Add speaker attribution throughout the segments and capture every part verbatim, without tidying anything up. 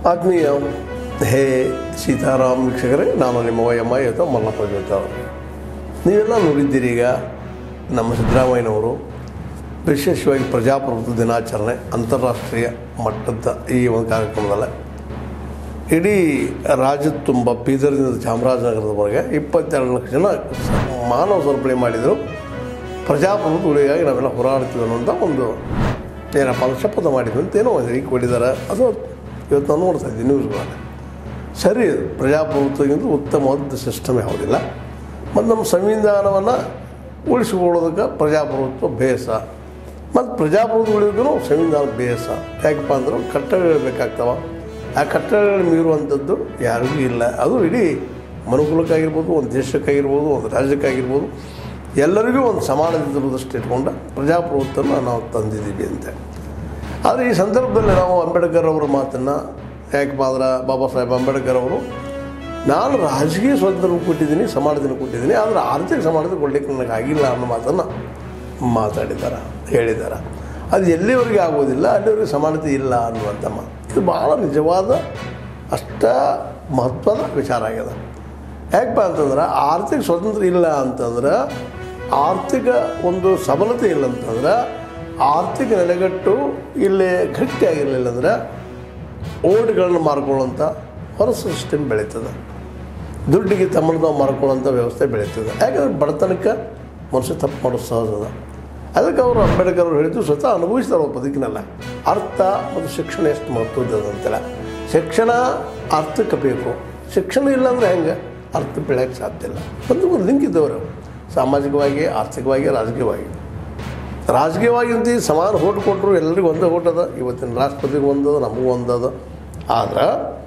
Speaker 1: ಆತ್ಮೀಯ ಹೇ ಸೀತಾರಾಮ್ ವೀಕ್ಷಕರೇ, ನಾನು ನಿಮ್ಮ ವೈ ಎಮ್ ಐ ಅಥವಾ ಮಲ್ಲಪ್ಪ ಜೋತಾವ್. ನೀವೆಲ್ಲ ನೋಡಿದ್ದೀರಿ ಈಗ ನಮ್ಮ ಸಿದ್ದರಾಮಯ್ಯನವರು ವಿಶೇಷವಾಗಿ ಪ್ರಜಾಪ್ರಭುತ್ವ ದಿನಾಚರಣೆ ಅಂತಾರಾಷ್ಟ್ರೀಯ ಮಟ್ಟದ ಈ ಒಂದು ಕಾರ್ಯಕ್ರಮದಲ್ಲೇ ಇಡೀ ರಾಜ್ಯದ ತುಂಬ ಬೀದರ್ನಿಂದ ಚಾಮರಾಜನಗರದವರೆಗೆ ಇಪ್ಪತ್ತೆರಡು ಲಕ್ಷ ಜನ ಮಾನವ ಸರಪಳಿ ಮಾಡಿದರು. ಪ್ರಜಾಪ್ರಭುತ್ವ ಉಳಿಗಾಗಿ ನಾವೆಲ್ಲ ಹೋರಾಡ್ತೀವಿ ಅನ್ನೋಂಥ ಒಂದು ಏನಪ್ಪ ಅದು ಶಪಥ ಮಾಡಿದ್ವಿ ಅಂತ ಏನೋ ಈಗ ಕೊಟ್ಟಿದ್ದಾರೆ. ಅದು ಇವತ್ತು ನಾನು ನೋಡ್ತಾ ಇದ್ದೀನಿ ನ್ಯೂಸ್ಗಳಲ್ಲಿ. ಸರಿ, ಪ್ರಜಾಪ್ರಭುತ್ವಕ್ಕಿಂತ ಉತ್ತಮವಾದ ಸಿಸ್ಟಮ್ ಯಾವುದಿಲ್ಲ. ಮತ್ತು ನಮ್ಮ ಸಂವಿಧಾನವನ್ನು ಉಳಿಸಿಕೊಳ್ಳೋದಕ್ಕೆ ಪ್ರಜಾಪ್ರಭುತ್ವ ಬೇಸ, ಮತ್ತು ಪ್ರಜಾಪ್ರಭುತ್ವ ಉಳಿಯೋದೂ ಸಂವಿಧಾನ ಬೇಸ. ಯಾಕಪ್ಪ ಅಂದ್ರೆ ಕಟ್ಟಳೆಗಳು ಬೇಕಾಗ್ತವೆ. ಆ ಕಟ್ಟಳೆಗಳು ಮೀರುವಂಥದ್ದು ಯಾರಿಗೂ ಇಲ್ಲ. ಅದು ಇಡೀ ಮನುಕುಲಕ್ಕಾಗಿರ್ಬೋದು, ಒಂದು ದೇಶಕ್ಕಾಗಿರ್ಬೋದು, ಒಂದು ರಾಜ್ಯಕ್ಕಾಗಿರ್ಬೋದು, ಎಲ್ಲರಿಗೂ ಒಂದು ಸಮಾನತೆ ದೃಷ್ಟಿ ಇಟ್ಕೊಂಡು ಪ್ರಜಾಪ್ರಭುತ್ವನ ನಾವು ತಂದಿದ್ದೀವಿ ಅಂತ. ಆದರೆ ಈ ಸಂದರ್ಭದಲ್ಲಿ ನಾವು ಅಂಬೇಡ್ಕರ್ ಅವರ ಮಾತನ್ನು ಯಾಕಪ್ಪ ಅಂದ್ರೆ ಬಾಬಾ ಸಾಹೇಬ್ ಅಂಬೇಡ್ಕರ್ ಅವರು ನಾನು ರಾಜಕೀಯ ಸ್ವಾತಂತ್ರ್ಯ ಕೊಟ್ಟಿದ್ದೀನಿ, ಸಮಾನತೆ ಕೊಟ್ಟಿದ್ದೀನಿ, ಆದರೆ ಆರ್ಥಿಕ ಸಮಾನತೆ ಕೊಡಲಿಕ್ಕೆ ನನಗೆ ಆಗಿಲ್ಲ ಅನ್ನೋ ಮಾತನ್ನು ಮಾತಾಡಿದ್ದಾರೆ, ಹೇಳಿದ್ದಾರೆ. ಅದು ಎಲ್ಲಿವರೆಗೆ ಆಗೋದಿಲ್ಲ, ಅಲ್ಲಿವರೆಗೆ ಸಮಾನತೆ ಇಲ್ಲ ಅನ್ನುವಂಥ ಮಾತು. ಇದು ಭಾಳ ನಿಜವಾದ ಅಷ್ಟ ಮಹತ್ವದ ವಿಚಾರ ಆಗಿದೆ. ಯಾಕಪ್ಪ ಅಂತಂದ್ರೆ ಆರ್ಥಿಕ ಸ್ವಾತಂತ್ರ್ಯ ಇಲ್ಲ ಅಂತಂದ್ರೆ, ಆರ್ಥಿಕ ಒಂದು ಸಬಲತೆ ಇಲ್ಲ ಅಂತಂದ್ರೆ, ಆರ್ಥಿಕ ನೆಲೆಗಟ್ಟು ಇಲ್ಲಿ ಗಟ್ಟಿಯಾಗಿರಲಿಲ್ಲ ಅಂದರೆ ಓಟ್ಗಳನ್ನು ಮಾರ್ಕೊಳ್ಳೋಂಥ ಹೊರ ಸಿಸ್ಟಮ್ ಬೆಳೀತದೆ. ದುಡ್ಡಿಗೆ ತಮ್ಮನ್ನು ಮಾರ್ಕೊಳ್ಳೋಂಥ ವ್ಯವಸ್ಥೆ ಬೆಳೀತದೆ. ಯಾಕಂದರೆ ಬಡತನಕ್ಕೆ ಮನುಷ್ಯ ತಪ್ಪು ಮಾಡೋದು ಸಹಜದ. ಅದಕ್ಕೆ ಅವರು ಅಂಬೇಡ್ಕರ್ ಅವರು ಹೇಳಿದ್ದು ಸ್ವತಃ ಅನುಭವಿಸ್ತಾರೆ ಅವ್ರ ಬದುಕಿನಲ್ಲ. ಅರ್ಥ ಮತ್ತು ಶಿಕ್ಷಣ ಎಷ್ಟು ಮಹತ್ವದಂತೆಲ್ಲ. ಶಿಕ್ಷಣ ಅರ್ಥಕ್ಕೆ ಬೇಕು, ಶಿಕ್ಷಣ ಇಲ್ಲಾಂದರೆ ಹೆಂಗೆ ಅರ್ಥ ಬೆಳೆಯೋಕ್ಕೆ ಸಾಧ್ಯ ಇಲ್ಲ. ಒಂದು ಒಂದು ಲಿಂಕ್ ಇದ್ದವರು ಸಾಮಾಜಿಕವಾಗಿ, ಆರ್ಥಿಕವಾಗಿ, ರಾಜಕೀಯವಾಗಿ. ರಾಜಕೀಯವಾಗಿ ಅಂತ ಸಮಾನ ಓಟ್ ಕೊಟ್ಟರು ಎಲ್ಲರಿಗೂ ಒಂದೇ ಓಟ್ ಅದ. ಇವತ್ತಿನ ರಾಷ್ಟ್ರಪತಿಗೂ ಒಂದದ, ನಮಗೂ ಒಂದದ. ಆದ್ರೆ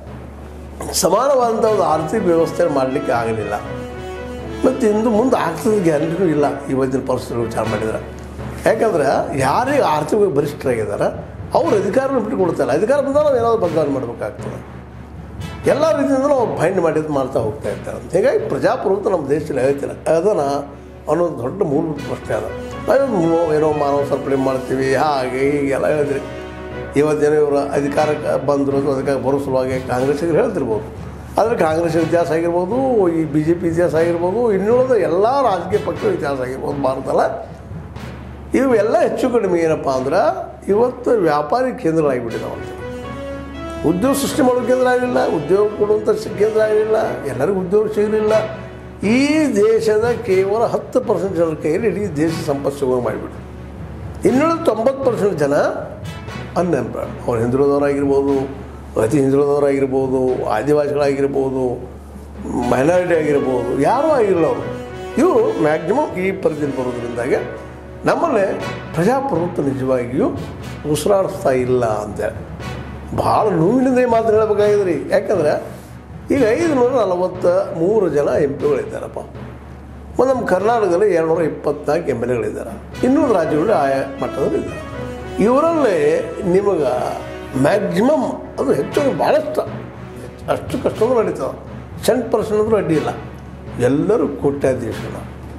Speaker 1: ಸಮಾನವಾದಂಥ ಒಂದು ಆರ್ಥಿಕ ವ್ಯವಸ್ಥೆ ಮಾಡಲಿಕ್ಕೆ ಆಗಲಿಲ್ಲ. ಮತ್ತು ಇಂದು ಮುಂದೆ ಆಗ್ತದ ಗ್ಯಾರಂಟಿನೂ ಇಲ್ಲ ಇವತ್ತಿನ ಪರಿಸ್ಥಿತಿಗಳು ವಿಚಾರ ಮಾಡಿದ್ರೆ. ಯಾಕಂದ್ರೆ ಯಾರಿಗೆ ಆರ್ಥಿಕವಾಗಿ ಬಲಿಷ್ಠರಾಗಿದ್ದಾರೆ ಅವ್ರು ಅಧಿಕಾರನ ಬಿಟ್ಟುಕೊಡ್ತಾಯಿಲ್ಲ. ಅಧಿಕಾರ ಬಂದಾಗ ನಾವು ಏನಾದರೂ ಬದಲಾವಣೆ ಮಾಡಬೇಕಾಗ್ತದೆ. ಎಲ್ಲ ರೀತಿಯಿಂದ ನಾವು ಫೈಂಡ್ ಮಾಡಿದ್ದು ಮಾಡ್ತಾ ಹೋಗ್ತಾ ಇರ್ತಾರೆ ಅಂತ. ಹೀಗಾಗಿ ಪ್ರಜಾಪ್ರಭುತ್ವ ನಮ್ಮ ದೇಶದಲ್ಲಿ ಹೇಳ್ತಿಲ್ಲ ಅದನ್ನು ಅನ್ನೋದು ದೊಡ್ಡ ಮೂಲಭೂತ ಪ್ರಶ್ನೆ ಅದ. ನಾವೇನು ಏನೋ ಮಾನವ ಸರಪಳಿ ಮಾಡ್ತೀವಿ ಹಾಗೆ ಹೀಗೆಲ್ಲ ಹೇಳಿದ್ರಿ. ಇವತ್ತೇನೋ ಇವರು ಅಧಿಕಾರಕ್ಕೆ ಬಂದರು, ಅದಕ್ಕಾಗಿ ಬರೋ ಸಲುವಾಗಿ ಕಾಂಗ್ರೆಸ್ಸಿಗೆ ಹೇಳ್ತಿರ್ಬೋದು. ಆದರೆ ಕಾಂಗ್ರೆಸ್ ಇತಿಹಾಸ ಆಗಿರ್ಬೋದು, ಈ ಬಿ ಜೆ ಪಿ ಇತಿಹಾಸ ಆಗಿರ್ಬೋದು, ಇನ್ನುಳಿದ ಎಲ್ಲ ರಾಜಕೀಯ ಪಕ್ಷಗಳ ಇತಿಹಾಸ ಆಗಿರ್ಬೋದು ಭಾರತಲ್ಲ, ಇವೆಲ್ಲ ಹೆಚ್ಚು ಕಡಿಮೆ ಏನಪ್ಪ ಅಂದ್ರೆ ಇವತ್ತು ವ್ಯಾಪಾರಿ ಕೇಂದ್ರಗಳಾಗಿಬಿಟ್ಟಿದ್ದಾವಂತ. ಉದ್ಯೋಗ ಸೃಷ್ಟಿ ಮಾಡೋ ಕೇಂದ್ರ ಆಗಲಿಲ್ಲ, ಉದ್ಯೋಗ ಕೊಡುವಂಥ ಕೇಂದ್ರ ಆಗಲಿಲ್ಲ, ಎಲ್ಲರಿಗೂ ಉದ್ಯೋಗ ಸಿಗಲಿಲ್ಲ. ಈ ದೇಶದ ಕೇವಲ ಹತ್ತು ಪರ್ಸೆಂಟ್ ಜನರ ಕೈಯಲ್ಲಿ ಇಡೀ ದೇಶ ಸಂಪತ್ತು ಸಿಗುವ ಮಾಡಿಬಿಟ್ಟು ಇನ್ನುಳಿದ ತೊಂಬತ್ತು ಪರ್ಸೆಂಟ್ ಜನ ಅನ್ಎಂಪ್ಲಾಯ್ಡ್. ಅವ್ರು ಹಿಂದುಳಿದವರಾಗಿರ್ಬೋದು, ಅತಿ ಹಿಂದುಳಿದವರಾಗಿರ್ಬೋದು, ಆದಿವಾಸಿಗಳಾಗಿರ್ಬೋದು, ಮೈನಾರಿಟಿ ಆಗಿರ್ಬೋದು, ಯಾರೂ ಆಗಿರಲ್ಲ ಅವರು. ಇವರು ಮ್ಯಾಕ್ಸಿಮಮ್ ಈ ಪರಿಧಿಯಲ್ಲಿ ಬರೋದ್ರಿಂದಾಗೆ ನಮ್ಮಲ್ಲೇ ಪ್ರಜಾಪ್ರಭುತ್ವ ನಿಜವಾಗಿಯೂ ಉಸಿರಾಡಿಸ್ತಾ ಇಲ್ಲ ಅಂತೇಳಿ ಭಾಳ ನೋವಿನಿಂದ ಈ ಮಾತು ಹೇಳಬೇಕಾಗಿದೆ ರೀ. ಯಾಕಂದರೆ ಈಗ ಐದುನೂರ ನಲವತ್ತ ಮೂರು ಜನ ಎಂ ಪಿಗಳಿದ್ದಾರಪ್ಪ. ಮತ್ತು ನಮ್ಮ ಕರ್ನಾಟಕದಲ್ಲಿ ಎರಡು ನೂರ ಇಪ್ಪತ್ನಾಲ್ಕು ಎಮ್ ಎಲ್ ಎಗಳಿದ್ದಾರೆ. ಇನ್ನೂರು ರಾಜ್ಯಗಳು ಆಯಾ ಮಟ್ಟದಲ್ಲಿ ಇದ್ದಾರೆ. ಇವರಲ್ಲೇ ನಿಮಗೆ ಮ್ಯಾಕ್ಸಿಮಮ್ ಅದು ಹೆಚ್ಚು ಭಾಳಷ್ಟು ಅಷ್ಟು ಕಷ್ಟನೂ ನಡೀತದೆ. ಸೆಂಟ್ ಪರ್ಸೆಂಟ್ ಅಂದರೂ ಅಡ್ಡಿ ಇಲ್ಲ. ಎಲ್ಲರೂ ಕೋಟ್ಯಾಧೀಶನ.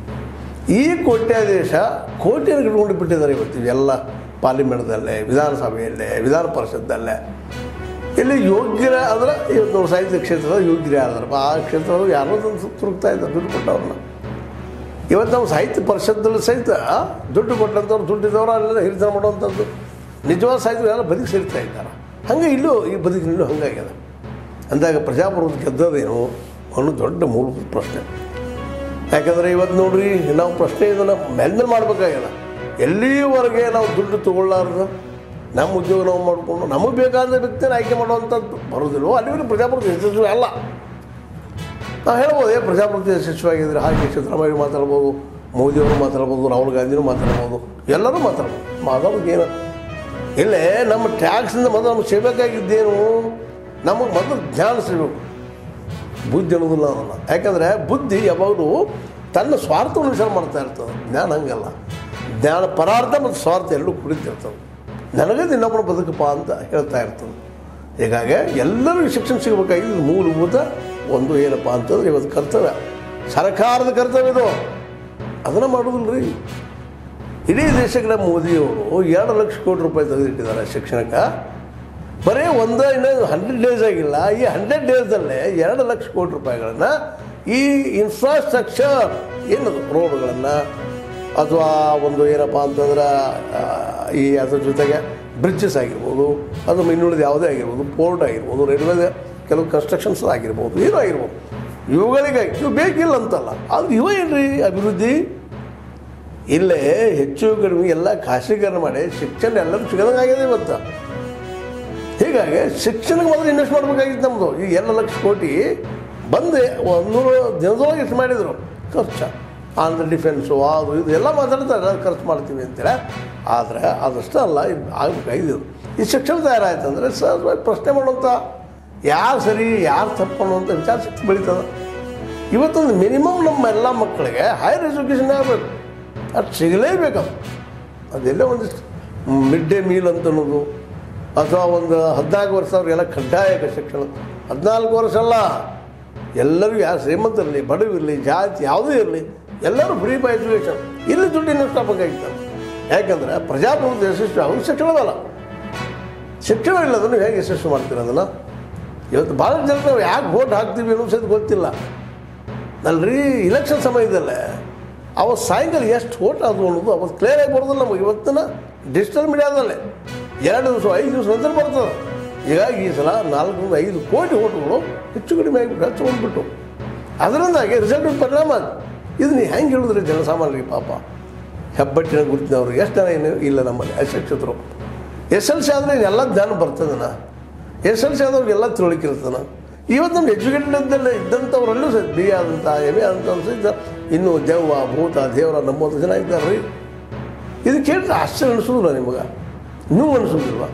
Speaker 1: ಈ ಕೋಟ್ಯಾಧೀಶ ಕೋಟಿಯನ್ನು ಇಟ್ಕೊಂಡು ಬಿಟ್ಟಿದ್ದಾರೆ ಇವತ್ತು ಎಲ್ಲ ಪಾರ್ಲಿಮೆಂಟ್ದಲ್ಲೇ, ವಿಧಾನಸಭೆಯಲ್ಲೇ, ವಿಧಾನ ಪರಿಷತ್ತಲ್ಲೇ. ಇಲ್ಲಿ ಯೋಗ್ಯರ ಅಂದ್ರೆ ಇವತ್ತು ನಾವು ಸಾಹಿತ್ಯ ಕ್ಷೇತ್ರದ ಯೋಗ್ಯರೇ ಆದ್ರಪ್ಪ. ಆ ಕ್ಷೇತ್ರದಾಗ ಯಾರೋ ತುರುಕ್ತಾ ಇದ್ದಾರೆ ದುಡ್ಡು ಕೊಟ್ಟವ್ರನ್ನ. ಇವತ್ತು ನಾವು ಸಾಹಿತ್ಯ ಪರಿಷತ್ತಲ್ಲಿ ಸಹಿತ ದುಡ್ಡು ಕೊಟ್ಟಂಥವ್ರು, ದುಡ್ಡಿದ್ದವರು ಅಲ್ಲೆಲ್ಲ ಹಿರಿತನ ಮಾಡುವಂಥದ್ದು ನಿಜವಾದ ಸಾಹಿತ್ಯಗಳೆಲ್ಲ ಬದುಕಿ ಸೇರ್ತಾ ಇದ್ದಾರೆ. ಹಾಗೆ ಇಲ್ಲೂ ಈ ಬದುಕಿನಲ್ಲೂ ಹಂಗಾಗ್ಯದ. ಅಂದಾಗ ಪ್ರಜಾಪ್ರಭುತ್ವ ಗೆದ್ದದೇನು ಅನ್ನೋ ದೊಡ್ಡ ಮೂಲಭೂತ ಪ್ರಶ್ನೆ. ಯಾಕಂದರೆ ಇವತ್ತು ನೋಡ್ರಿ, ನಾವು ಪ್ರಶ್ನೆ ಇದನ್ನು ಮೇಲ್ಮೇಲೆ ಮಾಡಬೇಕಾಗ್ಯದ. ಎಲ್ಲಿವರೆಗೆ ನಾವು ದುಡ್ಡು ತೊಗೊಳ್ಳಾರ್ದು ನಮ್ಮ ಉದ್ಯೋಗ ನಾವು ಮಾಡಿಕೊಂಡು ನಮಗೆ ಬೇಕಾದ ವ್ಯಕ್ತಿನ ಆಯ್ಕೆ ಮಾಡುವಂಥದ್ದು ಬರೋದಿಲ್ವೋ ಅಲ್ಲಿವರೆಗೆ ಪ್ರಜಾಪ್ರಭುತ್ವ ಯಶಸ್ವಿ ಅಲ್ಲ. ನಾವು ಹೇಳ್ಬೋದು ಏ ಪ್ರಜಾಪ್ರಭುತ್ವ ಯಶಸ್ವಿಯಾಗಿದ್ದರೆ ಹಾಗೆ ಸಿದ್ದರಾಮಯ್ಯ ಮಾತಾಡ್ಬೋದು, ಮೋದಿಯವರು ಮಾತಾಡ್ಬೋದು, ರಾಹುಲ್ ಗಾಂಧಿನೂ ಮಾತಾಡ್ಬೋದು, ಎಲ್ಲರೂ ಮಾತಾಡ್ಬೋದು. ಮಾತಾಡೋದು ಏನು ಇಲ್ಲೇ ನಮ್ಮ ಟ್ಯಾಕ್ಸಿಂದ ಮೊದಲು ನಮ್ಗೆ ಸಿಗಬೇಕಾಗಿದ್ದೇನು, ನಮಗೆ ಮೊದಲು ಜ್ಞಾನ ಸಿಗಬೇಕು. ಬುದ್ಧಿ ಅನ್ನೋದಿಲ್ಲ ಅದನ್ನು. ಯಾಕಂದರೆ ಬುದ್ಧಿ ಯಾವಾಗಲೂ ತನ್ನ ಸ್ವಾರ್ಥವನ್ನು ವಿಚಾರ ಮಾಡ್ತಾ ಇರ್ತದೆ. ಜ್ಞಾನ ಹಂಗಲ್ಲ. ಜ್ಞಾನ ಪರಾರ್ಥ ಮತ್ತು ಸ್ವಾರ್ಥ ಎರಡೂ ಕುಡಿತಿರ್ತವೆ. ನನಗೆ ಇನ್ನೊಬ್ಬರ ಬದುಕಪ್ಪ ಅಂತ ಹೇಳ್ತಾ ಇರ್ತದೆ. ಹೀಗಾಗಿ ಎಲ್ಲರಿಗೂ ಶಿಕ್ಷಣ ಸಿಗಬೇಕಾಗಿದ್ದು ಮೂಲಭೂತ ಒಂದು ಏನಪ್ಪ ಅಂತಂದ್ರೆ ಇವತ್ತು ಕರ್ತವ್ಯ, ಸರ್ಕಾರದ ಕರ್ತವ್ಯ ಇದು. ಅದನ್ನು ಮಾಡೋದಿಲ್ಲ ರೀ. ಇಡೀ ದೇಶಕ್ಕೆ ಮೋದಿಯವರು ಎರಡು ಲಕ್ಷ ಕೋಟಿ ರೂಪಾಯಿ ತೆಗೆದಿಟ್ಟಿದ್ದಾರೆ ಶಿಕ್ಷಣಕ್ಕೆ. ಬರೀ ಒಂದು ಇನ್ನೊಂದು ಹಂಡ್ರೆಡ್ ಡೇಸ್ ಆಗಿಲ್ಲ, ಈ ಹಂಡ್ರೆಡ್ ಡೇಸಲ್ಲೇ ಎರಡು ಲಕ್ಷ ಕೋಟಿ ರೂಪಾಯಿಗಳನ್ನು ಈ ಇನ್ಫ್ರಾಸ್ಟ್ರಕ್ಚರ್ ಏನದು ರೋಡ್ಗಳನ್ನು ಅಥವಾ ಒಂದು ಏನಪ್ಪ ಅಂತಂದ್ರೆ ಈ ಅದ್ರ ಜೊತೆಗೆ ಬ್ರಿಡ್ಜಸ್ ಆಗಿರ್ಬೋದು, ಅದು ಇನ್ನುಳಿದ ಯಾವುದೇ ಆಗಿರ್ಬೋದು, ಪೋರ್ಟ್ ಆಗಿರ್ಬೋದು, ರೈಲ್ವೆ ಕೆಲವು ಕನ್ಸ್ಟ್ರಕ್ಷನ್ಸ್ ಆಗಿರ್ಬೋದು, ಏನೋ ಆಗಿರ್ಬೋದು, ಇವುಗಳಿಗೆ ಇವು ಬೇಕಿಲ್ಲ ಅಂತಲ್ಲ. ಆದ್ರೆ ಇವ ಏನ್ರಿ ಅಭಿವೃದ್ಧಿ? ಇಲ್ಲೇ ಹೆಚ್ಚು ಕಡಿಮೆ ಎಲ್ಲ ಖಾಸಗೀಕರಣ ಮಾಡಿ ಶಿಕ್ಷಣ ಎಲ್ಲರೂ ಸಿಗದಂಗಾಗಿದೆ ಇವತ್ತು. ಹೀಗಾಗಿ ಶಿಕ್ಷಣಕ್ಕೆ ಮೊದಲು ಇನ್ವೆಸ್ಟ್ ಮಾಡಬೇಕಾಗಿತ್ತು ನಮ್ಮದು. ಈ ಎರಡು ಲಕ್ಷ ಕೋಟಿ ಬಂದು ಒಂದೂರು ದಿನದೊಳಗೆ ಎಷ್ಟು ಮಾಡಿದರು ಖರ್ಚು, ಆಂಧ್ರ ಡಿಫೆನ್ಸು ಅದು ಇದು ಎಲ್ಲ ಮಾತಾಡ್ತಾರೆ ಖರ್ಚು ಮಾಡ್ತೀವಿ ಅಂತೇಳಿ. ಆದರೆ ಅದಷ್ಟೇ ಅಲ್ಲ, ಇದು ಆಗಬೇಕಾಗಿದ್ದು ಈ ಶಿಕ್ಷಣ ತಯಾರಾಯ್ತು ಅಂದರೆ ಸಹಜವಾಗಿ ಪ್ರಶ್ನೆ ಮಾಡುವಂಥ ಯಾರು ಸರಿ ಯಾರು ತಪ್ಪು ಅನ್ನುವಂಥ ವಿಚಾರ ಶಕ್ತಿ ಬೆಳೀತದೆ. ಇವತ್ತೊಂದು ಮಿನಿಮಮ್ ನಮ್ಮ ಎಲ್ಲ ಮಕ್ಕಳಿಗೆ ಹೈಯರ್ ಎಜುಕೇಷನ್ ಆಗಬೇಕು, ಅದು ಸಿಗಲೇಬೇಕದು. ಅದೆಲ್ಲ ಒಂದಿಷ್ಟು ಮಿಡ್ ಡೇ ಮೀಲ್ ಅಂತ ಅನ್ನೋದು, ಅಥವಾ ಒಂದು ಹದಿನಾಲ್ಕು ವರ್ಷ ಅವ್ರಿಗೆಲ್ಲ ಕಡ್ಡಾಯಕ ಶಿಕ್ಷಣ. ಹದಿನಾಲ್ಕು ವರ್ಷ ಅಲ್ಲ, ಎಲ್ಲರಿಗೂ ಯಾರು ಶ್ರೀಮಂತರಿರಲಿ ಬಡವಿರಲಿ ಜಾತಿ ಯಾವುದೇ ಇರಲಿ ಎಲ್ಲರೂ ಫ್ರೀ ಬೈ ಎಜುಕೇಷನ್. ಇಲ್ಲಿ ದುಡ್ಡು ಇನ್ವೆಸ್ಟ್ ಆಗಬೇಕಾಗಿತ್ತು. ಯಾಕಂದರೆ ಪ್ರಜಾಪ್ರಭುತ್ವ ಯಶಸ್ವಿ ಅವ್ರಿಗೆ ಶಿಕ್ಷಣವಲ್ಲ. ಶಿಕ್ಷಣ ಇಲ್ಲದನ್ನು ಹೇಗೆ ಯಶಸ್ವಿ ಮಾಡ್ತೀರ ಅದನ್ನು? ಇವತ್ತು ಭಾಳ ಜನ ನಾವು ಯಾಕೆ ವೋಟ್ ಹಾಕ್ತೀವಿ ಅನ್ನೋ ಸಹಿತ ಗೊತ್ತಿಲ್ಲ ಅಲ್ರಿ. ಇಲೆಕ್ಷನ್ ಸಮಯದಲ್ಲೇ ಅವತ್ತು ಸಾಯಂಕಾಲ ಎಷ್ಟು ವೋಟ್ ಆದವು ಅನ್ನೋದು ಅವತ್ತು ಕ್ಲಿಯರಾಗಿ ಬರೋದಿಲ್ಲ ನಮಗೆ. ಇವತ್ತಿನ ಡಿಜಿಟಲ್ ಮೀಡಿಯಾದಲ್ಲೇ ಎರಡು ದಿವಸ ಐದು ದಿವಸ ನಂತರ ಬರ್ತದೆ. ಹೀಗಾಗಿ ಈ ಸಲ ನಾಲ್ಕರಿಂದ ಐದು ಕೋಟಿ ಓಟುಗಳು ಹೆಚ್ಚು ಕಡಿಮೆ ಆಗಿಬಿಟ್ಟು ಹೆಚ್ಚು ಬಂದುಬಿಟ್ಟು ಅದರಿಂದಾಗಿ ರಿಸಲ್ಟ್ ಪರಿಣಾಮ ಅದು. ಇದನ್ನ ಹೆಂಗೆ ಹೇಳಿದ್ರಿ ಜನಸಾಮಾನ್ಯರಿಗೆ? ಪಾಪ ಹೆಬ್ಬಟ್ಟಿನ ಗುರುತಿನವ್ರು ಎಷ್ಟು ಜನ ಏನು ಇಲ್ಲ ನಮ್ಮಲ್ಲಿ ಅಶಿಕ್ಷಿತರು. ಎಸ್ ಎಲ್ ಸಿ ಆದರೆ ಎಲ್ಲ ಜ್ಞಾನ ಬರ್ತದನ, ಎಸ್ ಎಲ್ ಸಿ ಆದವ್ರಿಗೆಲ್ಲ ತಿಳುವಳಿಕೆ ಇರ್ತದನ. ಇವತ್ತು ನಮ್ಮ ಎಜುಕೇಟೆಡ್ ಇದ್ದಲ್ಲಿ ಇದ್ದಂಥವ್ರಲ್ಲೂ ಸಹಿತ ಬಿ ಎ ಆದಂಥ ಎಮ್ ಎ ಆದಂಥವ್ರು ಸಹಿತ ಇನ್ನೂ ದೆವ್ವ ಭೂತ ದೇವರ ನಮ್ಮೊಂದು ಜನ ಇದ್ದಾರೆ ರೀ. ಇದು ಕೇಳಿದ್ರೆ ಆಶ್ಚರ್ಯ ಅನಿಸೋದಿಲ್ಲ ನಿಮಗೆ? ನೀವು ಅನಿಸೋದಿಲ್ವ?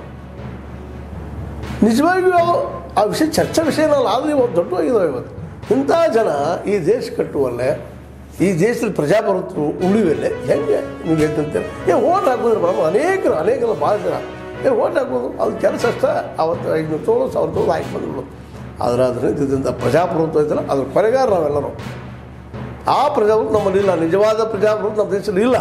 Speaker 1: ನಿಜವಾಗಿಯೂ ಆ ವಿಷಯ ಚರ್ಚೆ ವಿಷಯನಲ್ಲ, ಆದರೆ ಇವತ್ತು ದೊಡ್ಡವಾಗಿದ್ದಾವೆ. ಇವತ್ತು ಇಂಥ ಜನ ಈ ದೇಶ ಕಟ್ಟುವಲ್ಲೇ, ಈ ದೇಶದಲ್ಲಿ ಪ್ರಜಾಪ್ರಭುತ್ವ ಉಳಿವಲ್ಲೇ ಹೆಂಗೆ ನೀವು ಹೇಳ್ತಂತೇಳಿ ಏ ಓಟ್ ಹಾಕೋದ್ರೆ ಬರಲ್ಲ. ಅನೇಕರು ಅನೇಕರು ಭಾಳ ಜನ ಏ ಓಟ್ ಹಾಕೋದು ಅದು ಕೆಲಸ ಅಷ್ಟೇ. ಅವತ್ತು ಐದುನೂರು ತೊಗೊಳ್ಳೋದು ಸಾವಿರ ತೊಗೊಳ್ಳೋದು ಆಯ್ಕೆ ಬಂದ್ಬಿಡು. ಆದರೆ ಅದರಿಂದ ಇದ್ದಂಥ ಪ್ರಜಾಪ್ರಭುತ್ವ ಇದ್ದಲ್ಲ ಅದ್ರ ಕೊನೆಗಾರ ನಾವೆಲ್ಲರೂ. ಆ ಪ್ರಜಾಪ್ರಭುತ್ವ ನಮ್ಮಲ್ಲಿ ಇಲ್ಲ, ನಿಜವಾದ ಪ್ರಜಾಪ್ರಭುತ್ವ ನಮ್ಮ ದೇಶದಲ್ಲಿ ಇಲ್ಲ.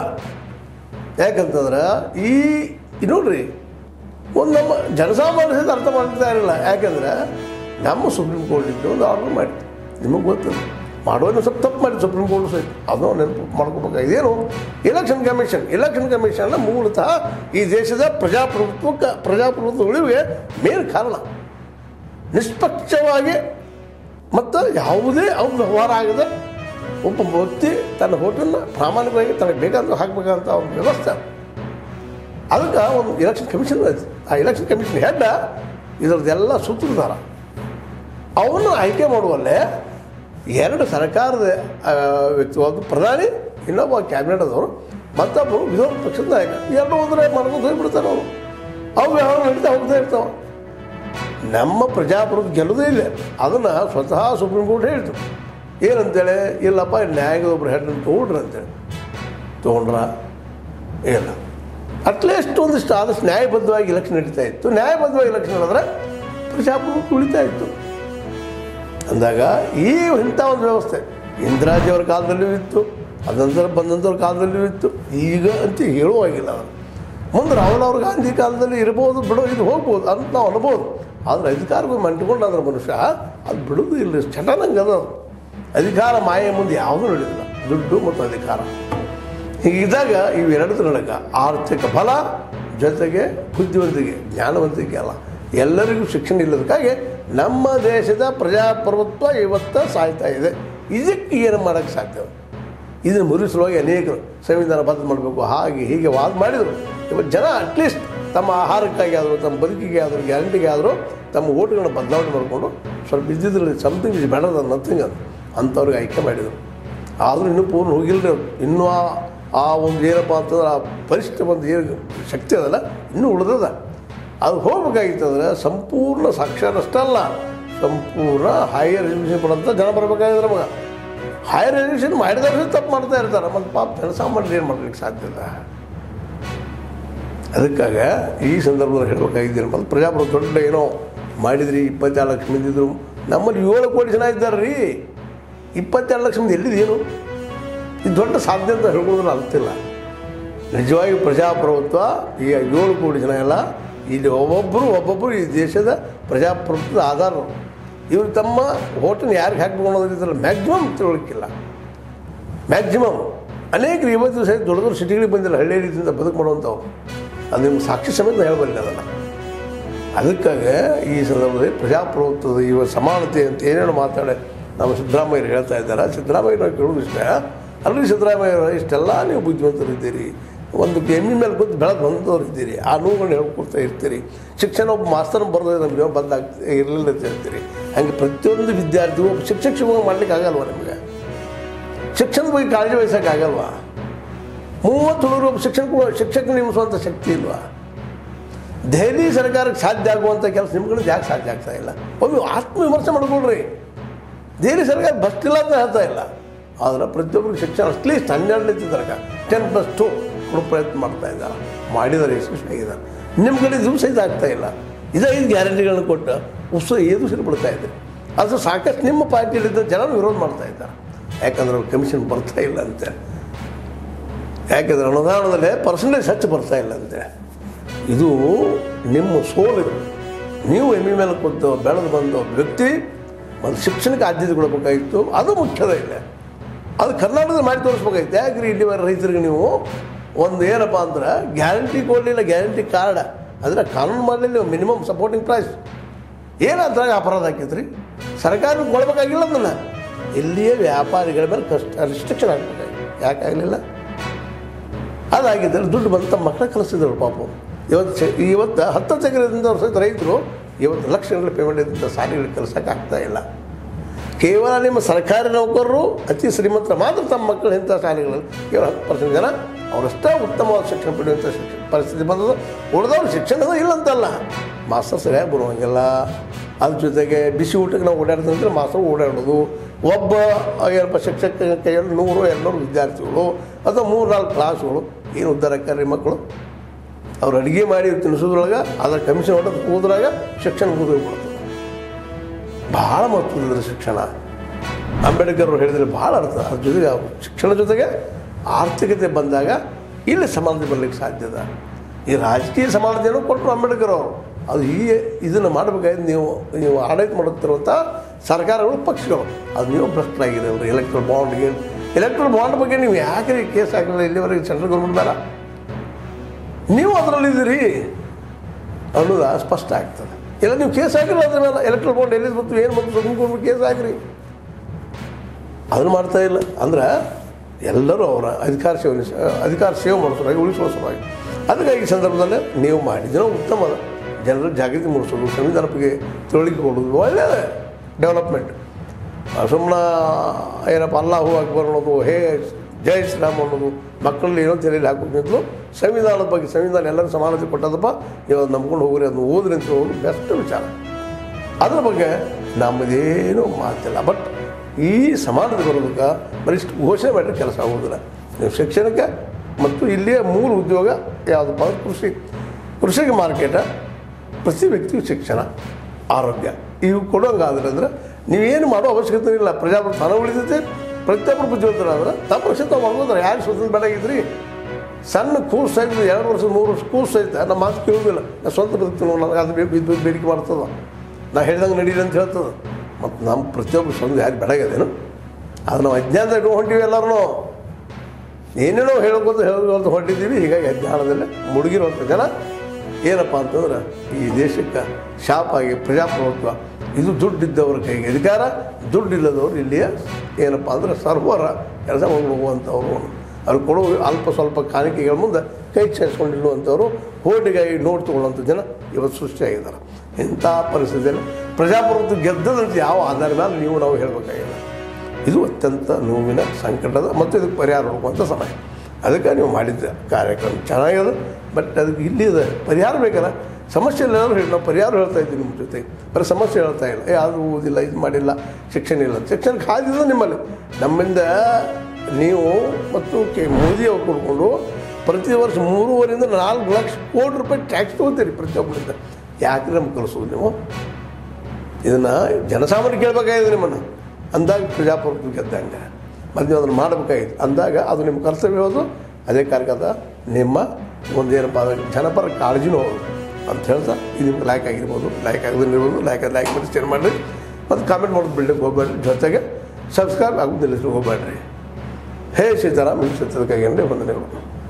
Speaker 1: ಯಾಕಂತಂದ್ರೆ ಈ ನೋಡ್ರಿ ಒಂದು ನಮ್ಮ ಜನಸಾಮಾನ್ಯ ಸಹಿತ ಅರ್ಥ ಮಾಡ್ತಾ ಇರಲಿಲ್ಲ. ಯಾಕೆಂದರೆ ನಮ್ಮ ಸುಪ್ರೀಂ ಕೋರ್ಟ್ ಇದ್ದು ಒಂದು ಆರ್ಡರ್ ಮಾಡಿ ನಿಮಗೆ ಗೊತ್ತಿಲ್ಲ ಮಾಡೋದು ಸ್ವಲ್ಪ ತಪ್ಪು ಮಾಡಿ ಸುಪ್ರೀಂ ಕೋರ್ಟ್ ಸಹಿತ ಅದನ್ನು ನೆನಪು ಮಾಡ್ಕೋಬೇಕಾಗಿದೆ. ಏನು ಎಲೆಕ್ಷನ್ ಕಮಿಷನ್ ಎಲೆಕ್ಷನ್ ಕಮಿಷನ್ನ ಮೂಲತಃ ಈ ದೇಶದ ಪ್ರಜಾಪ್ರಭುತ್ವಕ್ಕೆ ಪ್ರಜಾಪ್ರಭುತ್ವ ಉಳಿವಿಗೆ ಮೇನ್ ಕಾರಣ. ನಿಷ್ಪಕ್ಷವಾಗಿ ಮತ್ತು ಯಾವುದೇ ಅವ್ರ ವ್ಯವಹಾರ ಆಗದೆ ಒಬ್ಬ ವ್ಯಕ್ತಿ ತನ್ನ ಓಟನ್ನು ಪ್ರಾಮಾಣಿಕವಾಗಿ ತನಗೆ ಬೇಕಾದರೂ ಹಾಕಬೇಕಂತ ಅವ್ರ ವ್ಯವಸ್ಥೆ. ಅದಕ್ಕೆ ಒಂದು ಎಲೆಕ್ಷನ್ ಕಮಿಷನ್ ಐತಿ. ಆ ಎಲೆಕ್ಷನ್ ಕಮಿಷನ್ ಹೆಡ್ ಇದರದ್ದೆಲ್ಲ ಸೂತ್ರಧಾರ. ಅವನು ಆಯ್ಕೆ ಮಾಡುವಲ್ಲೇ ಎರಡು ಸರ್ಕಾರದ ವ್ಯಕ್ತಿ, ಒಂದು ಪ್ರಧಾನಿ, ಇನ್ನೊಬ್ಬ ಕ್ಯಾಬಿನೆಟ್ ಅದವರು, ಮತ್ತೊಬ್ಬರು ವಿರೋಧ ಪಕ್ಷದ ನಾಯಕ. ಎರಡು ಹೋದರೆ ಮಾಡ್ಕೊಂಡು ಹೋಗಿಬಿಡ್ತಾರೆ ಅವರು. ಅವು ವ್ಯವಹಾರ ನಡೀತಾ ಹೋಗ್ತಾ ಇರ್ತಾವೆ. ನಮ್ಮ ಪ್ರಜಾಪ್ರಭುತ್ವ ಗೆಲ್ಲೋದೇ ಇಲ್ಲ. ಅದನ್ನು ಸ್ವತಃ ಸುಪ್ರೀಂ ಕೋರ್ಟ್ ಹೇಳ್ತು. ಏನಂತೇಳಿ, ಇಲ್ಲಪ್ಪ ನ್ಯಾಯದ ಒಬ್ಬರು ಹೆಡ್ಡನ್ನು ತೊಗೊಂಡ್ರಿ ಅಂತೇಳಿ. ತೊಗೊಂಡ್ರ ಇಲ್ಲ, ಅಟ್ಲೀಸ್ಟ್ ಒಂದಿಷ್ಟು ಆದಷ್ಟು ನ್ಯಾಯಬದ್ಧವಾಗಿ ಎಲೆಕ್ಷನ್ ನಡೀತಾ ಇತ್ತು. ನ್ಯಾಯಬದ್ಧವಾಗಿ ಎಲೆಕ್ಷನ್ ನಡೆದ್ರೆ ಪ್ರಜಾಪ್ರಭುತ್ವ ಉಳಿತಾ ಇತ್ತು. ಅಂದಾಗ ಈ ಇಂಥ ಒಂದು ವ್ಯವಸ್ಥೆ ಇಂದಿರಾಜಿಯವರ ಕಾಲದಲ್ಲಿಯೂ ಇತ್ತು, ಅದಂತರ ಬಂದಂಥವ್ರ ಕಾಲದಲ್ಲಿಯೂ ಇತ್ತು. ಈಗ ಅಂತ ಹೇಳುವಾಗಿಲ್ಲ. ಅವರು ಮುಂದೆ ರಾಹುಲ್ ಅವ್ರ ಗಾಂಧಿ ಕಾಲದಲ್ಲಿ ಇರ್ಬೋದು, ಬಿಡೋ ಇದು ಹೋಗ್ಬೋದು ಅಂತ ನಾವು ಅನ್ಬೋದು. ಆದರೆ ಅಧಿಕಾರಗಳು ಮಂಟ್ಕೊಂಡು ಅದ್ರ ಮನುಷ್ಯ ಅದು ಬಿಡೋದು ಇಲ್ಲ. ಚಟನಂಗೆ ಅದು ಅಧಿಕಾರ ಮಾಯೆ ಮುಂದೆ ಯಾವುದೂ ನಡೆಯೋದಿಲ್ಲ, ದುಡ್ಡು ಮತ್ತು ಅಧಿಕಾರ. ಹೀಗಿದ್ದಾಗ ಇವೆರಡರ ನಡಕ ಆರ್ಥಿಕ ಬಲ ಜೊತೆಗೆ ಬುದ್ಧಿವಂತಿಕೆ ಜ್ಞಾನವಂತಿಕೆ ಅಲ್ಲ, ಎಲ್ಲರಿಗೂ ಶಿಕ್ಷಣ ಇಲ್ಲದಕ್ಕಾಗಿ ನಮ್ಮ ದೇಶದ ಪ್ರಜಾಪ್ರಭುತ್ವ ಇವತ್ತು ಸಾಯ್ತಾ ಇದೆ. ಇದಕ್ಕೆ ಏನು ಮಾಡೋಕ್ಕೆ ಸಾಧ್ಯ? ಇದನ್ನು ಮುರಿಸಲುವಾಗಿ ಅನೇಕರು ಸಂವಿಧಾನ ಬದ್ಧ ಮಾಡಬೇಕು ಹಾಗೆ ಹೀಗೆ ವಾದ ಮಾಡಿದರು. ಇವತ್ತು ಜನ ಅಟ್ಲೀಸ್ಟ್ ತಮ್ಮ ಆಹಾರಕ್ಕಾಗಿ ಆದರೂ ತಮ್ಮ ಬದುಕಿಗೆ ಆದರೂ ಗ್ಯಾರಂಟಿಗೆ ಆದರೂ ತಮ್ಮ ಓಟುಗಳನ್ನ ಬದಲಾವಣೆ ಮಾಡಿಕೊಂಡು ಸ್ವಲ್ಪ ಇದ್ದಿದ್ರಲ್ಲಿ something is better than nothing ಅಂತ ಅಂಥವ್ರಿಗೆ ಆಯ್ಕೆ ಮಾಡಿದರು. ಆದರೂ ಇನ್ನೂ ಪೂರ್ಣ ಹೋಗಿಲ್ಲರಿ ಅವರು. ಇನ್ನೂ ಆ ಆ ಒಂದು ಏನಪ್ಪ ಅಂತಂದ್ರೆ ಆ ಪರಿಷ್ಠ ಒಂದು ಏನು ಶಕ್ತಿ ಅದಲ್ಲ ಇನ್ನೂ ಉಳಿದದ. ಅದು ಹೋಗ್ಬೇಕಾಗಿತ್ತಂದ್ರೆ ಸಂಪೂರ್ಣ ಸಾಕ್ಷರಷ್ಟಲ್ಲ, ಸಂಪೂರ್ಣ ಹೈಯರ್ ಎಜುಕೇಷನ್ ಕೊಡೋಂಥ ಜನ ಬರಬೇಕಾಗಿದ್ರೆ ನಮಗೆ. ಹೈಯರ್ ಎಜುಕೇಷನ್ ಮಾಡಿದವರು ತಪ್ಪು ಮಾಡ್ತಾ ಇರ್ತಾರೆ. ಮತ್ತು ಪಾಪ ಜನಸಾಮಾನ್ಯರು ಏನು ಮಾಡಲಿಕ್ಕೆ ಸಾಧ್ಯದ? ಅದಕ್ಕಾಗ ಈ ಸಂದರ್ಭದಲ್ಲಿ ಹೇಳಬೇಕಾಗಿದ್ದೀರಿ. ಮತ್ತು ಪ್ರಜಾಪ್ರಭುತ್ವ ದೊಡ್ಡ ಏನೋ ಮಾಡಿದ್ರಿ, ಇಪ್ಪತ್ತೆರಡು ಲಕ್ಷ ಮಂದಿ ಇದ್ದರು. ನಮ್ಮಲ್ಲಿ ಏಳು ಕೋಟಿ ಜನ ಇದ್ದಾರೆ ರೀ. ಇಪ್ಪತ್ತೆರಡು ಲಕ್ಷ ಮಂದಿ ಎಲ್ಲಿದೇನು? ಇದು ದೊಡ್ಡ ಸಾಧ್ಯ ಅಂತ ಹೇಳ್ಕೊಳ್ಳೋದ್ರೆ ಅರ್ತಿಲ್ಲ. ನಿಜವಾಗಿ ಪ್ರಜಾಪ್ರಭುತ್ವ ಈಗ ಏಳು ಕೋಟಿ ಜನ ಎಲ್ಲ ಇಲ್ಲಿ ಒಬ್ಬೊಬ್ಬರು ಒಬ್ಬೊಬ್ಬರು ಈ ದೇಶದ ಪ್ರಜಾಪ್ರಭುತ್ವದ ಆಧಾರರು. ಇವರು ತಮ್ಮ ಓಟನ್ನು ಯಾರಿಗೆ ಹಾಕಬೇಕು ಅನ್ನೋದ್ರಿಂದ ಮ್ಯಾಕ್ಸಿಮಮ್ ತಿಳುವಳಿಕಿಲ್ಲ. ಮ್ಯಾಕ್ಸಿಮಮ್ ಅನೇಕರು ಇವತ್ತು ಸಹಿತ ದೊಡ್ಡ ದೊಡ್ಡ ಸಿಟಿಗಳಿಗೆ ಬಂದಿಲ್ಲ, ಹಳ್ಳಿ ರೀತಿಯಿಂದ ಬದುಕು ಮಾಡುವಂಥವ್ರು. ಅದು ನಿಮ್ಗೆ ಸಾಕ್ಷಿ ಸಮೇತ ಹೇಳಬಲ್ಲ ಅದನ್ನು. ಅದಕ್ಕಾಗಿ ಈ ಸಂದರ್ಭದಲ್ಲಿ ಪ್ರಜಾಪ್ರಭುತ್ವದ ಇವ ಸಮಾನತೆ ಅಂತ ಏನೇನು ಮಾತಾಡಿ ನಮ್ಮ ಸಿದ್ದರಾಮಯ್ಯರು ಹೇಳ್ತಾ ಇದ್ದಾರೆ. ಸಿದ್ದರಾಮಯ್ಯನ ಕೇಳೋದು ಇಷ್ಟ ಅಲ್ರಿ, ಸಿದ್ದರಾಮಯ್ಯರು ಇಷ್ಟೆಲ್ಲ ನೀವು ಬುದ್ಧಿವಂತರಿದ್ದೀರಿ, ಒಂದು ಎಮ್ಮಿ ಮೇಲೆ ಕೂತು ಬೆಳೆದು ಬಂದವರು ಇದ್ದೀರಿ, ಆ ನೋವುಗಳನ್ನ ಹೇಳ್ಕೊಡ್ತಾ ಇರ್ತೀರಿ. ಶಿಕ್ಷಣ ಒಬ್ಬ ಮಾಸ್ತರ್ ಬರೋದು ನಮಗೆ ಬಂದಾಗ್ತದೆ ಇರಲಿಲ್ಲ ಅಂತ ಹೇಳ್ತೀರಿ. ಹಾಗೆ ಪ್ರತಿಯೊಂದು ವಿದ್ಯಾರ್ಥಿಗೂ ಒಬ್ಬ ಶಿಕ್ಷಕ ಶಿವಮೊಗ್ಗ ಮಾಡ್ಲಿಕ್ಕೆ ಆಗಲ್ವ? ನಿಮಗೆ ಶಿಕ್ಷಣದ ಬಗ್ಗೆ ಕಾಳಜಿ ವಹಿಸೋಕ್ಕಾಗಲ್ವಾ? ಮೂವತ್ತು ಹುಡುಗರು ಒಬ್ಬ ಶಿಕ್ಷಕ ಶಿಕ್ಷಕ ನೇಮಿಸುವಂಥ ಶಕ್ತಿ ಇಲ್ವಾ? ದೆಹಲಿ ಸರ್ಕಾರಕ್ಕೆ ಸಾಧ್ಯ ಆಗುವಂಥ ಕೆಲಸ ನಿಮ್ಗಳಿಗೆ ಯಾಕೆ ಸಾಧ್ಯ ಆಗ್ತಾ ಇಲ್ಲ? ಒಮ್ಮೆ ಆತ್ಮವಿಮರ್ಶೆ ಮಾಡ್ಕೊಳ್ರಿ. ದೆಹಲಿ ಸರ್ಕಾರ ಬಸ್ತಿಲ್ಲ ಅಂತ ಹೇಳ್ತಾ ಇಲ್ಲ, ಆದರೆ ಪ್ರತಿಯೊಬ್ಬರಿಗೆ ಶಿಕ್ಷಣ ಅಟ್ಲೀಸ್ಟ್ ಹನ್ನೆರಡನೇ ತನಕ ಟೆನ್ ಪ್ಲಸ್ ಟು ಕೊಡೋ ಪ್ರಯತ್ನ ಮಾಡ್ತಾ ಇದ್ದಾರೆ, ಮಾಡಿದರೆ ಯಶಸ್ವಿಯಾಗಿದ್ದಾರೆ. ನಿಮ್ಮ ಕಡೆ ದಿವಸ ಇದು ಆಗ್ತಾ ಇಲ್ಲ. ಇದೈದು ಗ್ಯಾರಂಟಿಗಳನ್ನ ಕೊಟ್ಟು ಉತ್ಸವ ಏದು ಬಿಡ್ತಾ ಇದ್ದಾರೆ. ಅದು ಸಾಕಷ್ಟು ನಿಮ್ಮ ಪಾರ್ಟಿಯಲ್ಲಿದ್ದ ಜನ ವಿರೋಧ ಮಾಡ್ತಾ ಇದ್ದಾರೆ. ಯಾಕಂದ್ರೆ ಅವ್ರು ಕಮಿಷನ್ ಬರ್ತಾ ಇಲ್ಲ ಅಂತೇಳಿ, ಯಾಕೆಂದರೆ ಅನುದಾನದಲ್ಲೇ ಪರ್ಸೆಂಟೇಜ್ ಹೆಚ್ಚು ಬರ್ತಾ ಇಲ್ಲ ಅಂತೇಳಿ. ಇದು ನಿಮ್ಮ ಸೋಲಿದೆ. ನೀವು ಎಮ್ಮೆ ಮೇಲೆ ಕೂತು ಬೆಳೆದು ಬಂದ ವ್ಯಕ್ತಿ ಒಂದು ಶಿಕ್ಷಣಕ್ಕೆ ಆದ್ಯತೆ ಕೊಡಬೇಕಾಗಿತ್ತು. ಅದು ಮುಖ್ಯದ ಇಲ್ಲ, ಅದು ಕರ್ನಾಟಕದಲ್ಲಿ ಮಾಡಿ ತೋರಿಸ್ಬೇಕಾಗಿತ್ತು. ಯಾಕ್ರಿ ಇಲ್ಲಿ ರೈತರಿಗೆ ನೀವು ಒಂದು ಏನಪ್ಪ ಅಂದ್ರೆ ಗ್ಯಾರಂಟಿ ಕೊಡಲಿಲ್ಲ, ಗ್ಯಾರಂಟಿ ಕಾರ್ಡ್ ಅಂದರೆ ಕಾನೂನು ಮಾಡಲಿಲ್ಲ, ಮಿನಿಮಮ್ ಸಪೋರ್ಟಿಂಗ್ ಪ್ರೈಸ್ ಏನಾದ್ರಾಗ ಅಪರಾಧ ಹಾಕೈತ್ರಿ? ಸರ್ಕಾರಕ್ಕೆ ಕೊಡಬೇಕಾಗಿಲ್ಲ ಅದನ್ನು. ಇಲ್ಲಿಯೇ ವ್ಯಾಪಾರಿಗಳ ಮೇಲೆ ಕಷ್ಟ ರಿಸ್ಟ್ರಿಕ್ಷನ್ ಆಗಬೇಕಾಗಿತ್ತು. ಯಾಕಾಗಲಿಲ್ಲ? ಅದಾಗಿದ್ದರೆ ದುಡ್ಡು ಬಂದು ತಮ್ಮ ಮಕ್ಕಳ ಕಲಿಸಿದ್ರು ಪಾಪ. ಇವತ್ತು ಇವತ್ತು ಹತ್ತು ಎಕರೆದಿಂದ ಸಹಿತ ರೈತರು ಇವತ್ತು ಲಕ್ಷಗಳ ಪೇಮೆಂಟ್ ಇದ್ದಂಥ ಶಾಲೆಗಳಿಗೆ ಕಲಿಸೋಕೆ ಆಗ್ತಾ ಇಲ್ಲ. ಕೇವಲ ನಿಮ್ಮ ಸರ್ಕಾರಿ ನೌಕರರು ಅತಿ ಶ್ರೀಮಂತರ ಮಾತ್ರ ತಮ್ಮ ಮಕ್ಕಳು ಇಂಥ ಶಾಲೆಗಳಲ್ಲಿ ಕೇವಲ ಹತ್ತು ಪರ್ಸೆಂಟ್ ಜನ ಅವರಷ್ಟೇ ಉತ್ತಮವಾದ ಶಿಕ್ಷಣ ಪಡೆಯುವಂಥ ಶಿಕ್ಷಣ ಪರಿಸ್ಥಿತಿ ಬಂದದ್ದು. ಉಳಿದವ್ರು ಶಿಕ್ಷಣದ ಇಲ್ಲಂತಲ್ಲ, ಮಾಸ್ತರ್ ಸರಿಯಾಗಿ ಬರುವಂಗಿಲ್ಲ. ಅದ್ರ ಜೊತೆಗೆ ಬಿಸಿ ಊಟಕ್ಕೆ ನಾವು ಓಡಾಡ್ತಂದ್ರೆ ಮಾಸ್ತರು ಓಡಾಡೋದು, ಒಬ್ಬ ಏನಪ್ಪ ಶಿಕ್ಷಕ ಕೈಯಲ್ಲಿ ನೂರು ಎರಡುನೂರು ವಿದ್ಯಾರ್ಥಿಗಳು ಅಥವಾ ಮೂರು ನಾಲ್ಕು ಕ್ಲಾಸ್ಗಳು, ಏನು ಉದ್ಧಾರ ಆಕ್ಕಾರ್ರಿ ಮಕ್ಕಳು? ಅವ್ರು ಅಡುಗೆ ಮಾಡಿ ತಿನ್ನಿಸೋದ್ರೊಳಗೆ ಅದರ ಕಮಿಷನ್ ಹೊಡೆದು ಕೂದ್ರಾಗ ಶಿಕ್ಷಣ ಕೂದಲು ಕೊಡ್ತದೆ. ಭಾಳ ಮಹತ್ವದ ಶಿಕ್ಷಣ. ಅಂಬೇಡ್ಕರ್ ಅವರು ಹೇಳಿದರೆ ಭಾಳ ಅರ್ಥ. ಅದ್ರ ಜೊತೆಗೆ ಶಿಕ್ಷಣ ಜೊತೆಗೆ ಆರ್ಥಿಕತೆ ಬಂದಾಗ ಇಲ್ಲಿ ಸಮಾನತೆ ಬರಲಿಕ್ಕೆ ಸಾಧ್ಯದ. ಈ ರಾಜಕೀಯ ಸಮಾನತೆಯನ್ನು ಕೊಟ್ಟರು ಅಂಬೇಡ್ಕರ್ ಅವರು. ಅದು ಈ ಇದನ್ನು ಮಾಡಬೇಕಾದ್ರೆ ನೀವು ನೀವು ಆಡಳಿತ ಮಾಡುತ್ತಿರುವಂಥ ಸರ್ಕಾರಗಳು ಪಕ್ಷಗಳು ಅದು ನೀವು ಭ್ರಷ್ಟರಾಗಿದೆ. ಅವರು ಎಲೆಕ್ಟ್ರಲ್ ಬಾಂಡ್ಗೆ ಎಲೆಕ್ಟ್ರಲ್ ಬಾಂಡ್ ಬಗ್ಗೆ ನೀವು ಯಾಕೆ ಕೇಸ್ ಹಾಕಿಲ್ಲ ಇಲ್ಲಿವರೆಗೆ ಸೆಂಟ್ರಲ್ ಗೌರ್ಮೆಂಟ್ ಮೇಲೆ? ನೀವು ಅದರಲ್ಲಿದ್ದೀರಿ ಅನ್ನೋದು ಸ್ಪಷ್ಟ ಆಗ್ತದೆ. ಇಲ್ಲ ನೀವು ಕೇಸ್ ಹಾಕಿಲ್ಲ ಅದ್ರ ಮೇಲೆ ಎಲೆಕ್ಟ್ರಲ್ ಬಾಂಡ್ ಎಲ್ಲಿ ಬಂತು ಏನು ಬಂತು ಸುಪ್ರೀಂ ಕೋರ್ಟ್ ಕೇಸ್ ಹಾಕಿರಿ, ಅದನ್ನು ಮಾಡ್ತಾ ಇಲ್ಲ. ಅಂದ್ರೆ ಎಲ್ಲರೂ ಅವರ ಅಧಿಕಾರ ಸೇವೆ ಅಧಿಕಾರ ಸೇವೆ ಮಾಡಿಸೋರಾಗಿ ಉಳಿಸುವ ಸಲುವಾಗಿ. ಅದಕ್ಕಾಗಿ ಈ ಸಂದರ್ಭದಲ್ಲಿ ನೀವು ಮಾಡಿದ್ರೆ ಉತ್ತಮ ಜನರ ಜಾಗೃತಿ ಮೂಡಿಸೋದು, ಸಂವಿಧಾನ ಬಗ್ಗೆ ತಿಳುವಳಿಕೆ ಕೊಡೋದು ಒಳ್ಳೆಯ ಡೆವಲಪ್ಮೆಂಟ್. ಸುಮ್ಮನೆ ಏನಪ್ಪ ಅಲ್ಲಾಹು ಅಕ್ಬರ್ ಅನ್ನೋದು, ಹೇ ಜೈ ಶ್ರೀರಾಮ್ ಅನ್ನೋದು ಮಕ್ಕಳಲ್ಲಿ ಏನೋ ತಲೆಯಲ್ಲಿ ಹಾಕೋಕ್ಕಿಂತಲೂ ಸಂವಿಧಾನದ ಬಗ್ಗೆ ಸಂವಿಧಾನ ಎಲ್ಲರೂ ಸಮಾನತೆ ಕೊಟ್ಟದಪ್ಪ, ನೀವು ಅದು ನಂಬ್ಕೊಂಡು ಹೋಗ್ರಿ, ಅದನ್ನು ಓದ್ರಿ ಅಂತ ಹೋಗೋದು ಬೆಸ್ಟ್ ವಿಚಾರ. ಅದ್ರ ಬಗ್ಗೆ ನಮ್ಮದೇನೂ ಮಾತಿಲ್ಲ. ಬಟ್ ಈ ಸಮಾನತೆ ಬರೋದಕ್ಕೆ ಬರಿಷ್ಟು ಘೋಷಣೆ ಮಾಡಿದ್ರೆ ಕೆಲಸ ಆಗೋದಿಲ್ಲ. ನೀವು ಶಿಕ್ಷಣಕ್ಕೆ ಮತ್ತು ಇಲ್ಲಿಯ ಮೂಲ ಉದ್ಯೋಗ ಯಾವುದಪ್ಪ ಅಂದ್ರೆ ಕೃಷಿ, ಕೃಷಿಗೆ ಮಾರ್ಕೆಟ, ಪ್ರತಿ ವ್ಯಕ್ತಿಗೂ ಶಿಕ್ಷಣ, ಆರೋಗ್ಯ ಇವು ಕೊಡೋಂಗಾದ್ರೆ ಅಂದರೆ ನೀವೇನು ಮಾಡೋ ಅವಶ್ಯಕತೆ ಇಲ್ಲ. ಪ್ರಜಾಪ್ರಭುತ್ವ ಹಣ ಉಳಿತೈತೆ, ಪ್ರತಿಯೊಬ್ಬರು ಬುದ್ಧಿವಂತರಾದ್ರೆ ತಮ್ಮ ವರ್ಷ ತಾವು ಮಾಡ್ಬೋದ್ರೆ. ಯಾರು ಸ್ವತಂತ್ರ ಬೆಳಗಿದ್ರಿ? ಸಣ್ಣ ಕೂಸು ಸಹಿತ ಎರಡು ವರ್ಷ ಮೂರು ವರ್ಷ ಕೂಸು ಸಹಿತ ನಮ್ಮ ಮಾತು ಕೇಳೋದಿಲ್ಲ. ನಾನು ಸ್ವಂತ ಬದುಕ್ತೀನಿ, ನನಗೆ ಅದು ಬೇಕು ಇದು ಬೇಡಿಕೆ ಮಾಡ್ತದ, ನಾ ಹೇಳ್ದಂಗೆ ನಡೀರಿ ಅಂತ ಹೇಳ್ತದೆ. ಮತ್ತು ನಮ್ಮ ಪ್ರತಿಯೊಬ್ಬರು ಸ್ವಂತ ಯಾರು ಬೆಳಗದೇನು? ಅದು ನಾವು ಅಜ್ಞಾನದಾಗ ಹೊಂಟಿವಿ. ಎಲ್ಲರೂ ಏನೇನೋ ಹೇಳ್ಕೊತ ಹೇಳ್ಕೊತ ಹೊಂಟಿದ್ದೀವಿ. ಹೀಗಾಗಿ ಅಜ್ಞಾನದಲ್ಲೇ ಮುಳುಗಿರುವಂಥ ಜನ ಏನಪ್ಪ ಅಂತಂದ್ರೆ ಈ ದೇಶಕ್ಕೆ ಶಾಪಾಗಿ ಪ್ರಜಾಪ್ರಭುತ್ವ ಇದು ದುಡ್ಡಿದ್ದವ್ರ ಕೈಗೆ ಅಧಿಕಾರ, ದುಡ್ಡಿಲ್ಲದವರು ಇಲ್ಲಿಯ ಏನಪ್ಪ ಅಂದರೆ ಸರ್ವರ ಕೆಲಸ ಮಾಡಿ ಹೋಗುವಂಥವ್ರು, ಅವ್ರು ಕೊಡೋ ಅಲ್ಪ ಸ್ವಲ್ಪ ಕಾಣಿಕೆಗಳ ಮುಂದೆ ಕೈ ಚಾಚಿಕೊಂಡಿರುವಂಥವ್ರು, ಹೋಟಿಗಾಗಿ ನೋಟ್ ತೊಗೊಳ್ಳುವಂಥ ಜನ ಇವತ್ತು ಸೃಷ್ಟಿಯಾಗಿದ್ದಾರೆ. ಇಂಥ ಪರಿಸ್ಥಿತಿಯಲ್ಲಿ ಪ್ರಜಾಪ್ರಭುತ್ವ ಗೆದ್ದದಂತ ಯಾವ ಆಧಾರ ಮೇಲೆ ನೀವು ನಾವು ಹೇಳಬೇಕಾಗಿಲ್ಲ. ಇದು ಅತ್ಯಂತ ನೋವಿನ ಸಂಕಟದ ಮತ್ತು ಇದಕ್ಕೆ ಪರಿಹಾರ ಹುಡುಕುವಂಥ ಸಮಯ. ಅದಕ್ಕೆ ನೀವು ಮಾಡಿದ್ದ ಕಾರ್ಯಕ್ರಮ ಚೆನ್ನಾಗಿದೆ. ಬಟ್ ಅದಕ್ಕೆ ಇಲ್ಲಿದೆ ಪರಿಹಾರ ಬೇಕಲ್ಲ. ಸಮಸ್ಯೆ ಎಲ್ಲರೂ ಹೇಳಿ ನಾವು ಪರಿಹಾರ ಹೇಳ್ತಾ ಇದ್ದೀವಿ ನಿಮ್ಮ ಜೊತೆ, ಬರೀ ಸಮಸ್ಯೆ ಹೇಳ್ತಾ ಇಲ್ಲ. ಯಾವುದು ಓದಿಲ್ಲ, ಇದು ಮಾಡಿಲ್ಲ, ಶಿಕ್ಷಣ ಇಲ್ಲ. ಶಿಕ್ಷಣಕ್ಕೆ ಹಾದಿದೆ ನಿಮ್ಮಲ್ಲಿ. ನಮ್ಮಿಂದ ನೀವು ಮತ್ತು ಕೆ ಮೋದಿ ಅವ್ರು ಕೊಡ್ಕೊಂಡು ಪ್ರತಿ ವರ್ಷ ಮೂರುವರೆಯಿಂದ ನಾಲ್ಕು ಲಕ್ಷ ಕೋಟಿ ರೂಪಾಯಿ ಟ್ಯಾಕ್ಸ್ ತೊಗೋತೀರಿ ಪ್ರತಿಯೊಬ್ಬರಿಂದ. ಯಾಕೆ ನಮ್ಗೆ ಕಳಿಸೋದು ನೀವು? ಇದನ್ನು ಜನಸಾಮಾನ್ಯ ಕೇಳಬೇಕಾಗಿದೆ ನಿಮ್ಮನ್ನು. ಅಂದಾಗ ಪ್ರಜಾಪ್ರಭುತ್ವ ಗೆದ್ದಂಗೆ ಮತ್ತು ನೀವು ಅದನ್ನು ಮಾಡಬೇಕಾಗಿತ್ತು. ಅಂದಾಗ ಅದು ನಿಮ್ಮ ಕರ್ತವ್ಯ ಹೌದು. ಅದೇ ಕಾರ್ಯದ ನಿಮ್ಮ ಒಂದೇನಪ್ಪ ಜನಪರ ಕಾಳಜಿನೂ ಹೌದು. ಅಂತ ಹೇಳ್ತಾ ಇದು ನಿಮ್ಗೆ ಲೈಕ್ ಆಗಿರ್ಬೋದು, ಲೈಕ್ ಆಗದಿರ್ಬೋದು, ಲೈಕ್ ಅದು ಲೈಕ್ ಮಾಡಿ ಶೇರ್ ಮಾಡಿರಿ ಮತ್ತು ಕಾಮೆಂಟ್ ಮಾಡೋದು ಬಿಡಲಿಕ್ಕೆ ಹೋಗ್ಬೇಡ್ರಿ. ಜೊತೆಗೆ ಸಬ್ಸ್ಕ್ರೈಬ್ ಆಗೋದು ನಿಲ್ಲಿಸ್ಲಿಕ್ಕೆ ಹೋಗ್ಬೇಡ್ರಿ. ಹೇ ಸೀತಾರಾಮ್, ನಿಮ್ಮ ಸತ್ಯದ ಕೈಗೆ ವಂದನೆಗಳು.